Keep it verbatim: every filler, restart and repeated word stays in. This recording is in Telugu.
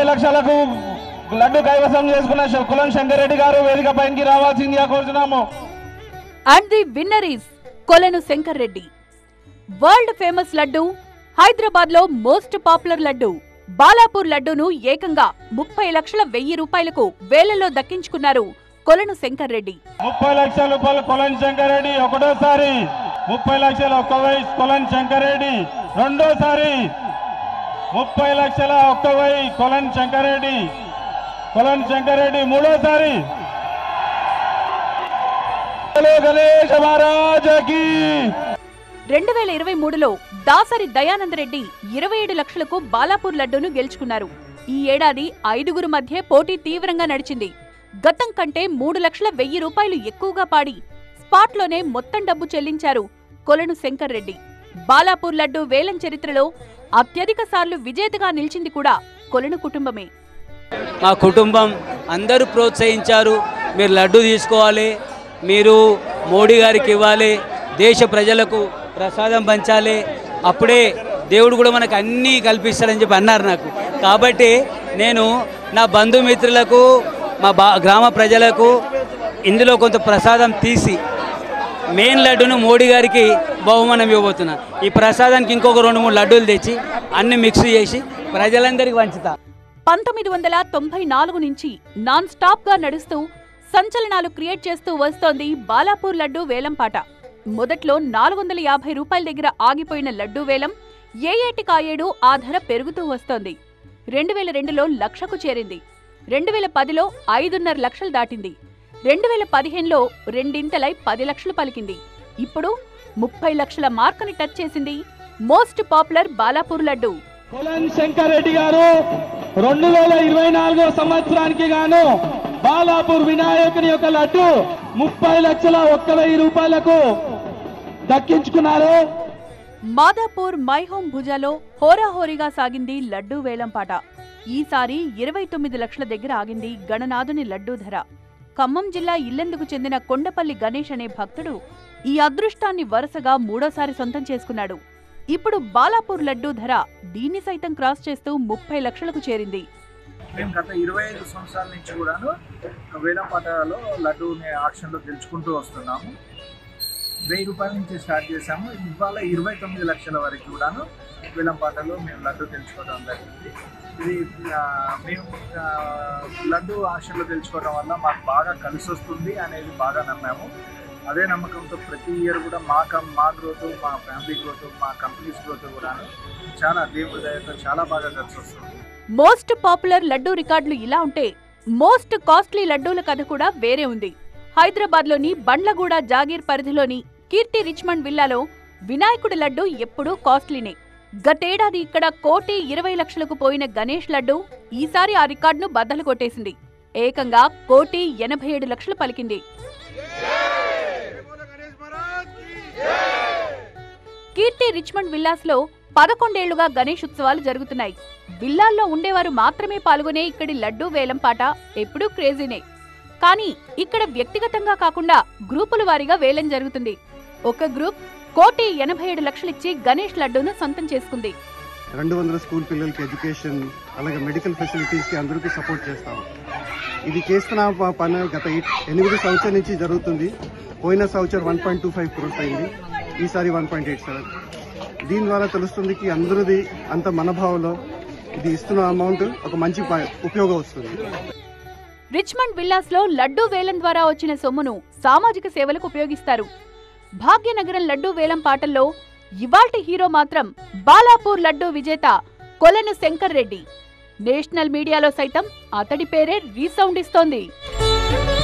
లక్షలకు లడ్డు కైవసం చేసుకున్న కులం శంకర్ రెడ్డి గారు వేదిక పైకి రావాల్సిందిగా కోరుతున్నాము. And the winner is Kolanu Shankar Reddy. World famous laddu, Hyderabad లో మోస్ట్ పాపులర్ లడ్డు బాలాపూర్ లడ్డూను ఏకంగా ముప్పై లక్షల వెయ్యి రూపాయలకు వేలలో దక్కించుకున్నారు కొలను శంకర్ రెడ్డి. ముప్పై లక్షల రూపాయలు కొలను శంకర్ రెడ్డి ఒకటోసారి, ముప్పై లక్షల ఒక్క వెయ్యి కొలను శంకర్ రెడ్డి రెండోసారి, ముప్పై లక్షల ఒక్క వెయ్యి కొలను శంకర్ రెడ్డి కొలను శంకర్ రెడ్డి మూడోసారి. గణేష్ మహారాజకి. రెండు వేల ఇరవై మూడులో దాసరి దయానంద రెడ్డి ఇరవై ఏడు లక్షలకు బాలాపూర్ లడ్డూను గెలుచుకున్నారు. ఈ ఏడాది ఐదుగురు మధ్య పోటీ తీవ్రంగా నడిచింది. గతం కంటే మూడు లక్షల వెయ్యి రూపాయలు ఎక్కువగా పాడి స్పాట్లోనే మొత్తం డబ్బు చెల్లించారు కొలను శంకర్ రెడ్డి. బాలాపూర్ లడ్డూ వేలం చరిత్రలో అత్యధిక సార్లు విజేతగా నిలిచింది కూడా కొలను కుటుంబమే. మా కుటుంబం అందరూ ప్రోత్సహించారు. మీరు లడ్డు తీసుకోవాలి, మీరు మోడీ గారికి ఇవ్వాలి, దేశ ప్రజలకు ప్రసాదం పంచాలి, అప్పుడే దేవుడు కూడా మనకు అన్నీ కల్పిస్తాడని చెప్పి అన్నారు నాకు. కాబట్టి నేను నా బంధుమిత్రులకు, మా బా గ్రామ ప్రజలకు ఇందులో కొంత ప్రసాదం తీసి మెయిన్ లడ్డును మోడీ గారికి బహుమానం ఇవ్వబోతున్నా. ఈ ప్రసాదానికి ఇంకొక రెండు మూడు లడ్డూలు తెచ్చి అన్ని మిక్స్ చేసి ప్రజలందరికీ పంచుతా. పంతొమ్మిది వందల తొంభై నాలుగు నుంచి నాన్ స్టాప్ గా నడుస్తూ సంచలనాలు క్రియేట్ చేస్తూ వస్తోంది బాలాపూర్ లడ్డూ వేలంపాట. మొదట్లో నాలుగు వందల యాభై రూపాయల దగ్గర ఆగిపోయిన లడ్డూ వేలం ఏ ఏటికాయేడు ఆ ధర పెరుగుతూ వస్తోంది. రెండు వేల రెండులో లక్షకు చేరింది. రెండు వేల పదిలో ఐదున్నర లక్షలు దాటింది. రెండు వేల పదిహేనులో రెండింతలై పది లక్షలు పలికింది. ఇప్పుడు ముప్పై లక్షల మార్కుని టచ్ చేసింది మోస్ట్ పాపులర్ బాలాపూర్ లడ్డూ. కొలను శంకర్ రెడ్డి గారు రెండు వేల ఇరవై నాలుగో సంవత్సరానికి గాను బాలాపూర్ వినాయకుని యొక్క లడ్డు ముప్పై లక్షల ఒక్క వెయ్యి రూపాయలకు దక్కించుకున్నారు. మాదాపూర్ మైహోం భుజాలో హోరాహోరీగా సాగింది లడ్డూ వేలంపాట. ఈసారి ఇరవై తొమ్మిది లక్షల దగ్గర ఆగింది గణనాథుని లడ్డూ ధర. ఖమ్మం జిల్లా ఇల్లెందుకు చెందిన కొండపల్లి గణేష్ అనే భక్తుడు ఈ అదృష్టాన్ని వరుసగా మూడోసారి సొంతం చేసుకున్నాడు. ఇప్పుడు బాలాపూర్ లడ్డూ ధర దీన్ని సైతం క్రాస్ చేస్తూ ముప్పై లక్షలకు చేరింది. మేము గత ఇరవై ఐదు సంవత్సరాల నుంచి కూడాను వేలంపాటలో లడ్డూని ఆక్షన్లో గెలుచుకుంటూ వస్తున్నాము. వెయ్యి రూపాయల నుంచి స్టార్ట్ చేశాము. ఇవాళ ఇరవై తొమ్మిది లక్షల వరకు కూడాను వేలంపాటలో మేము లడ్డు గెలుచుకోవడం జరిగింది. ఇది మేము లడ్డు ఆక్షన్లో గెలుచుకోవడం వల్ల మాకు బాగా కలిసి వస్తుంది అనేది బాగా నమ్మాము. అదే నమ్మకంతో ప్రతి ఇయర్ కూడా మా కం మా గ్రోత్, మా ఫ్యామిలీ గ్రోత్, మా కంపెనీస్ గ్రోత్ కూడా చాలా దేవుడి దయతో చాలా బాగా కలిసి వస్తుంది. మోస్ట్ పాపులర్ లడ్డూ రికార్డులు ఇలా ఉంటే మోస్ట్ కాస్ట్లీ లడ్డూల కథ కూడా వేరే ఉంది. హైదరాబాద్ లోని బండ్లగూడ జాగీర్ పరిధిలోని కీర్తి రిచ్మండ్ విల్లాలో వినాయకుడి లడ్డు ఎప్పుడూ కాస్ట్లీనే. గతేడాది ఇక్కడ కోటి ఇరవై లక్షలకు పోయిన గణేష్ లడ్డు ఈసారి ఆ రికార్డును బద్దలు కొట్టేసింది. ఏకంగా కోటి ఎనభై ఏడు లక్షలు పలికింది. కీర్తి రిచ్మండ్ విల్లాస్ లో పదకొండేళ్లుగా గణేష్ ఉత్సవాలు జరుగుతున్నాయి. విల్లాల్లో ఉండేవారు మాత్రమే పాల్గొనే ఇక్కడి లడ్డూ వేలంపాట ఎప్పుడూ క్రేజీనే. కానీ ఇక్కడ వ్యక్తిగతంగా కాకుండా గ్రూపుల వారీగా వేలం జరుగుతుంది. ఒక గ్రూప్ కోటి ఎనభై ఏడు లక్షలిచ్చి గణేష్ లడ్డూను సొంతం చేసుకుంది. రెండు వందల స్కూల్ పిల్లలకి ఎడ్యుకేషన్, అలాగే మెడికల్ ఫెసిలిటీస్కి అందరికీ సపోర్ట్ చేస్తాము. ఇది చేస్తున్న పని గత ఎనిమిది సంవత్సరాల నుంచి జరుగుతుంది. పోయిన సంవత్సరం one point two five crores అయింది, ఈసారి వన్ పాయింట్ ఎయిట్ సెవెన్. దీని ద్వారా తెలుస్తుంది కి అందరిది అంత మనోభావంలో ఇది ఇస్తున్న అమౌంట్ ఒక మంచి ఉపయోగం వస్తుంది. రిచ్మండ్ విల్లాస్ లో లడ్డూ వేలం ద్వారా వచ్చిన సొమ్మును సామాజిక సేవలకు ఉపయోగిస్తారు. భాగ్యనగరం లడ్డూ వేలం పాటల్లో ఇవాల్టి హీరో మాత్రం బాలాపూర్ లడ్డూ విజేత కొలను శంకర్ రెడ్డి. నేషనల్ మీడియాలో సైతం అతడి పేరే రీసౌండ్ ఇస్తోంది.